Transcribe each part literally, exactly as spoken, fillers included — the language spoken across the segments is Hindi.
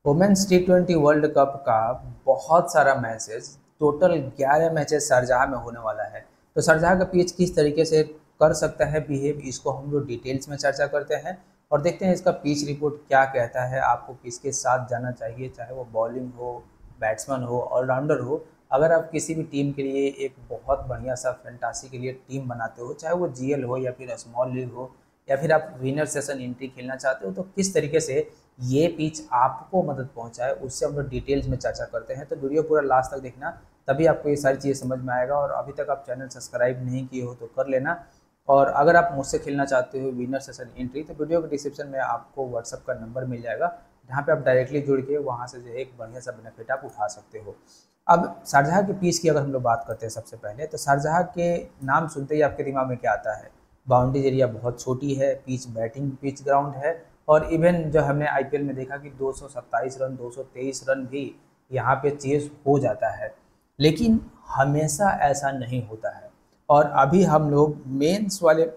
Women's T twenty world cup का बहुत सारा मैचेस, टोटल ग्यारह मैचेस शारजाह में होने वाला है। तो शारजाह का पिच किस तरीके से कर सकता है बिहेव, इसको हम लोग डिटेल्स में चर्चा करते हैं और देखते हैं इसका पिच रिपोर्ट क्या कहता है। आपको किसके साथ जाना चाहिए, चाहे वो बॉलिंग हो, बैट्समैन हो, ऑलराउंडर हो। अगर आप किसी भी टीम के लिए एक बहुत बढ़िया सा फैंटासी के लिए टीम बनाते हो, चाहे वो जीएल हो या फिर स्मॉल लीग हो या फिर आप विनर सेशन एंट्री खेलना चाहते हो, तो किस तरीके से ये पिच आपको मदद पहुंचाए, उससे हम लोग डिटेल्स में चर्चा करते हैं। तो वीडियो पूरा लास्ट तक देखना, तभी आपको ये सारी चीज़ें समझ में आएगा। और अभी तक आप चैनल सब्सक्राइब नहीं किए हो तो कर लेना। और अगर आप मुझसे खेलना चाहते हो विनर सेशन एंट्री, तो वीडियो के डिस्क्रिप्शन में आपको व्हाट्सअप का नंबर मिल जाएगा, जहाँ पे आप डायरेक्टली जुड़ के वहाँ से जो है एक बढ़िया सा बेनिफिट आप उठा सकते हो। अब शारजाह के पिच की अगर हम लोग बात करते हैं सबसे पहले, तो शारजाह के नाम सुनते ही आपके दिमाग में क्या आता है? बाउंड्रीज एरिया बहुत छोटी है, पिच बैटिंग पिच ग्राउंड है। और इवन जो हमने आईपीएल में देखा कि दो सौ सत्ताईस रन, दो सौ तेईस रन भी यहाँ पे चेस हो जाता है, लेकिन हमेशा ऐसा नहीं होता है। और अभी हम लोग मेंस वाले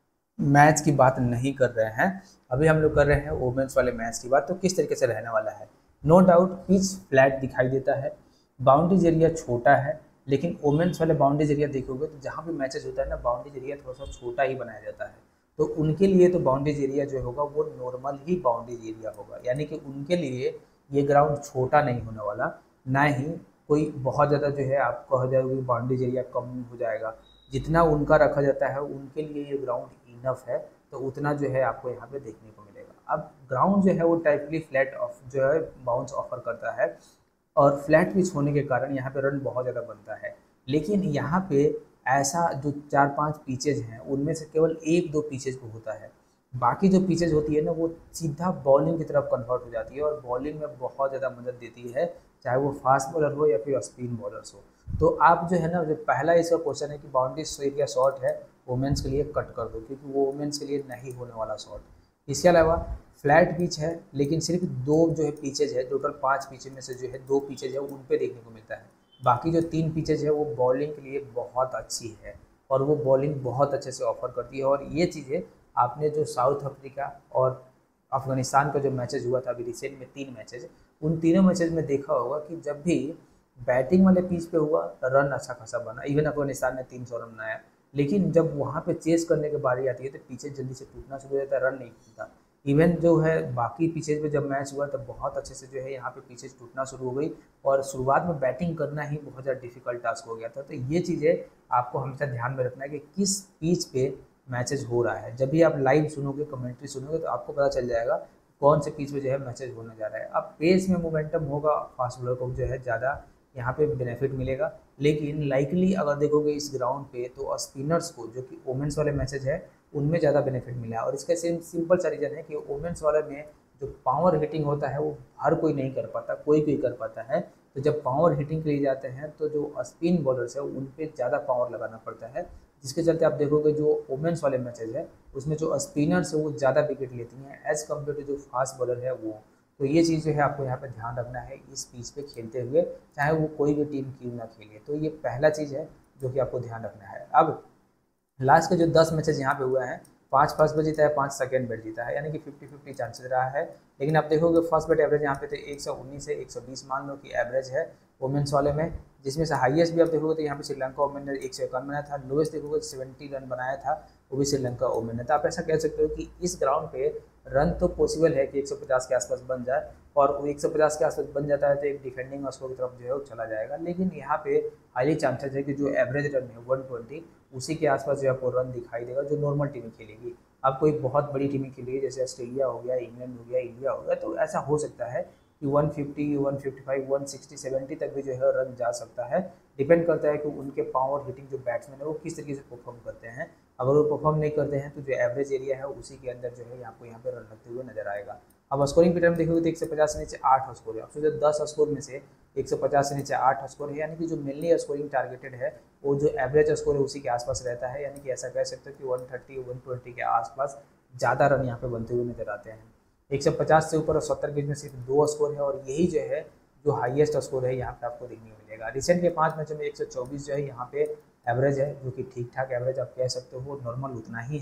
मैच की बात नहीं कर रहे हैं, अभी हम लोग कर रहे हैं वुमेन्स वाले मैच की बात। तो किस तरीके से रहने वाला है? नो डाउट पिच फ्लैट दिखाई देता है, बाउंड्रीज एरिया छोटा है, लेकिन वुमेन्स वाले बाउंड्रीज एरिया देखोगे तो जहाँ भी मैचेस होता है ना, बाउंड्रीज एरिया थोड़ा सा छोटा ही बनाया जाता है। तो उनके लिए तो बाउंड्रीज एरिया जो होगा वो नॉर्मल ही बाउंड्रीज एरिया होगा, यानी कि उनके लिए ये ग्राउंड छोटा नहीं होने वाला, ना ही कोई बहुत ज़्यादा जो है आपको हो जाएगा बाउंड्रीज एरिया कम हो जाएगा। जितना उनका रखा जाता है उनके लिए ये ग्राउंड इनफ है, तो उतना जो है आपको यहाँ पे देखने को मिलेगा। अब ग्राउंड जो है वो टाइपली फ्लैट ऑफ जो है बाउंस ऑफर करता है, और फ्लैट पिच होने के कारण यहाँ पे रन बहुत ज़्यादा बनता है। लेकिन यहाँ पे ऐसा जो चार पांच पिचेज हैं उनमें से केवल एक दो पिचेज को होता है, बाकी जो पिचेज होती है ना वो सीधा बॉलिंग की तरफ कन्वर्ट हो जाती है और बॉलिंग में बहुत ज़्यादा मदद देती है, चाहे वो फास्ट बॉलर हो या फिर स्पिन बॉलर्स हो। तो आप जो है ना, जो पहला इसका क्वेश्चन है कि बाउंड्री एरिया शॉट है वुमेन्स के लिए कट कर दो, क्योंकि वो वुमेन्स के लिए नहीं होने वाला शॉट। इसके अलावा फ्लैट पिच है, लेकिन सिर्फ दो जो है पिचेज है, टोटल पांच पिचेज में से जो है दो पिचेज है उन पे देखने को मिलता है। बाकी जो तीन पिचेज है वो बॉलिंग के लिए बहुत अच्छी है और वो बॉलिंग बहुत अच्छे से ऑफर करती है। और ये चीज़ें आपने जो साउथ अफ्रीका और अफगानिस्तान का जो मैचेज हुआ था अभी रिसेंट में, तीन मैचेज, उन तीनों मैचेज में देखा होगा कि जब भी बैटिंग वाले पिच पे हुआ रन अच्छा खासा बना, इवन अफगानिस्तान ने तीन सौ रन बनाया। लेकिन जब वहाँ पे चेस करने की बारी आती है तो पीछे जल्दी से टूटना शुरू हो जाता है, रन नहीं टूटता। इवन जो है बाकी पिचेज पे जब मैच हुआ तब बहुत अच्छे से जो है यहाँ पे पिचेज टूटना शुरू हो गई और शुरुआत में बैटिंग करना ही बहुत ज़्यादा डिफिकल्ट टास्क हो गया था। तो ये चीज़ें आपको हमेशा ध्यान में रखना है कि किस पिच पे मैचेज हो रहा है। जब भी आप लाइव सुनोगे, कमेंट्री सुनोगे, तो आपको पता चल जाएगा कौन से पिच पे जो है मैचेज होने जा रहा है। अब पेस में मोमेंटम होगा, फास्ट बॉलर को जो है ज़्यादा यहाँ पे बेनिफिट मिलेगा। लेकिन लाइकली अगर देखोगे इस ग्राउंड पे तो स्पिनर्स को, जो कि वुमेन्स वाले मैचेज है उनमें ज़्यादा बेनिफिट मिला है। और इसका सेम सिंपल सा रीज़न है कि वुमेन्स वाले में जो पावर हिटिंग होता है वो हर कोई नहीं कर पाता, कोई कोई कर पाता है। तो जब पावर हिटिंग के लिए जाते हैं तो जो स्पिन बॉलर्स है उन पर ज़्यादा पावर लगाना पड़ता है, जिसके चलते आप देखोगे जो वुमेन्स वाले मैचेज है उसमें जो स्पिनर्स है वो ज़्यादा विकेट लेती हैं एज़ कम्पेयर टू जो फास्ट बॉलर है वो। तो ये चीज़ जो है आपको यहाँ पे ध्यान रखना है इस पिच पे खेलते हुए, चाहे वो कोई भी टीम क्यों ना खेले। तो ये पहला चीज़ है जो कि आपको ध्यान रखना है। अब लास्ट के जो दस मैचेज यहाँ पे हुआ है, पाँच फर्स्ट बैट जीता है, पाँच सेकेंड बैट जीता है, यानी कि फिफ्टी फिफ्टी चांसेस रहा है। लेकिन आप देखोगे फर्स्ट बैट एवरेज यहाँ पे तो एक सौ उन्नीस से एक सौ बीस मान लो कि एवरेज है वुमेन्स वाले में, जिसमें से हाईएस्ट भी आप देखोगे तो यहाँ पे श्रीलंका वुमेन ने एक सौ इक्यावन बनाया था, लोएस्ट देखोगे सेवेंटी रन बनाया था, वो भी श्रीलंका वुमेन ने। तो आप ऐसा कह सकते हो कि इस ग्राउंड पे रन तो पॉसिबल है कि एक सौ पचास के आसपास बन जाए, और वो एक सौ पचास के आसपास बन जाता है तो एक डिफेंडिंग स्कोर की तरफ जो है वो चला जाएगा। लेकिन यहाँ पे हाईली चांसेस है कि जो एवरेज रन है वन ट्वेंटी, उसी के आसपास जो है आपको रन दिखाई देगा जो नॉर्मल टीमें खेलेगी। अब कोई बहुत बड़ी टीमें खेलेगी जैसे ऑस्ट्रेलिया हो गया, इंग्लैंड हो गया, इंडिया हो गया, तो ऐसा हो सकता है कि one fifty, one fifty five, one sixty, seventy तक भी जो है रन जा सकता है। डिपेंड करता है कि उनके पावर हिटिंग जो बैट्समैन है वो किस तरीके से परफॉर्म करते हैं। अगर वो परफॉर्म नहीं करते हैं तो जो एवरेज एरिया है उसी के अंदर जो है आपको यहाँ पे रन लगते हुए नजर आएगा। अब स्कोरिंग पैटर्न देखोगे तो एक सौ पचास से नीचे आठ स्कोर है, अब सोचो दस स्कोर में से एक सौ पचास से नीचे आठ स्कोर है, यानी कि जो मेनली स्कोरिंग टारगेटेड है वो जो एवरेज स्कोर है उसी के आसपास रहता है। यानी कि ऐसा कह सकते हो कि वन थर्टी, वन ट्वेंटी के आसपास ज़्यादा रन यहाँ पे बनते हुए नजर आते हैं। एक सौ पचास से ऊपर और सत्तर के बीच में सिर्फ दो स्कोर है, और यही जो है जो हाईएस्ट स्कोर है यहाँ पे आपको देखने को मिलेगा। रिसेंट के पांच मैचों में एक सौ चौबीस जो है यहाँ पे एवरेज है, जो कि ठीक ठाक एवरेज आप कह सकते हो, नॉर्मल उतना ही है।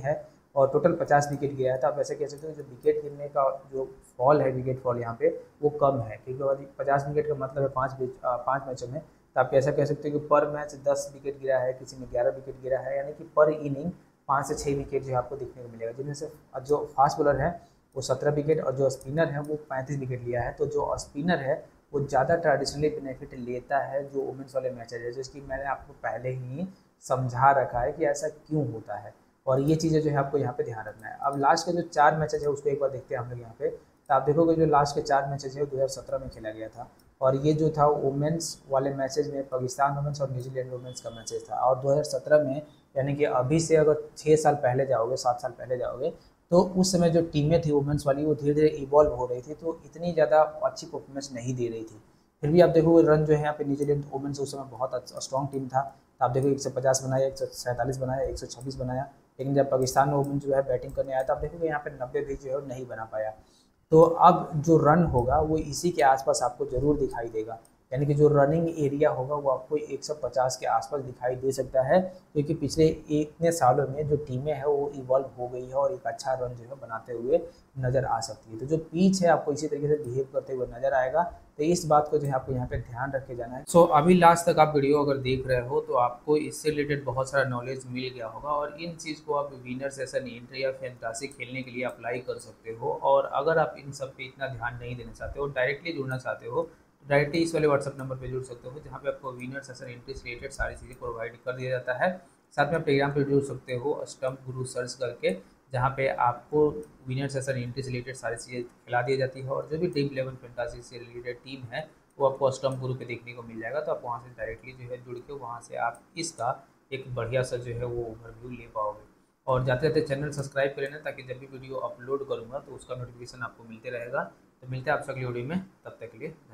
और टोटल पचास विकेट गिरा है। तो आप ऐसे कह सकते हो जो विकेट गिरने का जो फॉल है, विकेट फॉल यहाँ पे वो कम है, क्योंकि पचास विकेट का मतलब है पाँच पाँच मैचों में। तो आप ऐसा कह सकते हो कि पर मैच दस विकेट गिरा है, किसी में ग्यारह विकेट गिरा है, यानी कि पर इनिंग पाँच से छः विकेट जो है आपको देखने को मिलेगा, जिनमें से जो फास्ट बॉलर है वो सत्रह विकेट और जो स्पिनर है वो पैंतीस विकेट लिया है। तो जो स्पिनर है वो ज़्यादा ट्रेडिशनली बेनिफिट लेता है जो वुमेंस वाले मैचेज है, जिसकी मैंने आपको पहले ही समझा रखा है कि ऐसा क्यों होता है, और ये चीज़ें जो है आपको यहाँ पे ध्यान रखना है। अब लास्ट के जो चार मैचेज है उसको एक बार देखते हैं हम लोग यहाँ पे। तो आप देखोगे जो लास्ट के चार मैचेज है वो दो हज़ार सत्रह में खेला गया था, और ये जो था वुमेंस वाले मैचेज में पाकिस्तान वुमेंस और न्यूजीलैंड वुमेंस का मैचेज था। और दो हज़ार सत्रह में, यानी कि अभी से अगर छः साल पहले जाओगे, सात साल पहले जाओगे, तो उस समय जो टीमें थी वुमेंस वाली वो धीरे धीरे इवॉल्व हो रही थी, तो इतनी ज़्यादा अच्छी परफॉर्मेंस नहीं दे रही थी। फिर भी आप देखोगे रन जो है यहाँ पे न्यूजीलैंड वुमेंस उस समय बहुत स्ट्रॉन्ग टीम था। तो आप देखो एक सौ पचास बनाया, एक सौ सैंतालीस बनाया, एक सौ छब्बीस बनाया, लेकिन जब पाकिस्तान वुमेंस जो है बैटिंग करने आया तो आप देखोगे यहाँ पे नब्बे भी जो है नहीं बना पाया। तो अब जो रन होगा वो इसी के आसपास आपको ज़रूर दिखाई देगा, यानी कि जो रनिंग एरिया होगा वो आपको एक सौ पचास के आसपास दिखाई दे सकता है, क्योंकि पिछले इतने सालों में जो टीमें हैं वो इवॉल्व हो गई है और एक अच्छा रन जो है बनाते हुए नज़र आ सकती है। तो जो पिच है आपको इसी तरीके से बिहेव करते हुए नज़र आएगा, तो इस बात को जो है आपको यहाँ पे ध्यान रख के जाना है। सो so, अभी लास्ट तक आप वीडियो अगर देख रहे हो तो आपको इससे रिलेटेड बहुत सारा नॉलेज मिल गया होगा, और इन चीज़ को आप विनर सेशन, एंट्री या फैंटासी खेलने के लिए अप्लाई कर सकते हो। और अगर आप इन सब पे इतना ध्यान नहीं देना चाहते हो, डायरेक्टली जुड़ना चाहते हो, तो डायरेक्टली इस वाले व्हाट्सअप नंबर पे जुड़ सकते हो, जहाँ पे आपको विनर सेशन, एंट्री से रिलेटेड सारी चीज़ें प्रोवाइड कर दिया जाता है। साथ में आप टेलीग्राम पे जुड़ सकते हो स्टम्प गुरु सर्च करके, जहाँ पे आपको विनर सेशन, एंट्री से रिलेटेड सारी चीज़ें खिला दी जाती है, और जो भी ड्रीम इलेवन फैंटासी से रिलेटेड टीम है वो आपको स्टम्प गुरु पे देखने को मिल जाएगा। तो आप वहाँ से डायरेक्टली जो है जुड़ के वहाँ से आप इसका एक बढ़िया सा जो है वो ओवरव्यू ले पाओगे। और जाते जाते चैनल सब्सक्राइब कर लेना, ताकि जब भी वीडियो अपलोड करूँगा तो उसका नोटिफिकेशन आपको मिलते रहेगा। तो मिलते हैं आपसे अगली वीडियो में, तब तक के लिए।